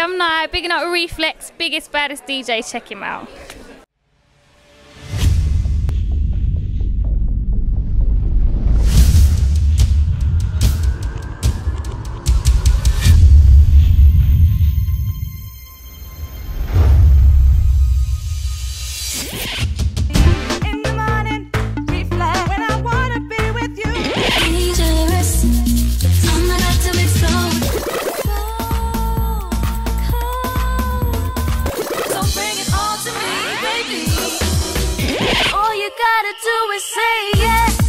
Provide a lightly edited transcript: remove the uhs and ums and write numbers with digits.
I'm Night, bigging up Reflex, biggest, baddest DJ, check him out. All you gotta do is say yes.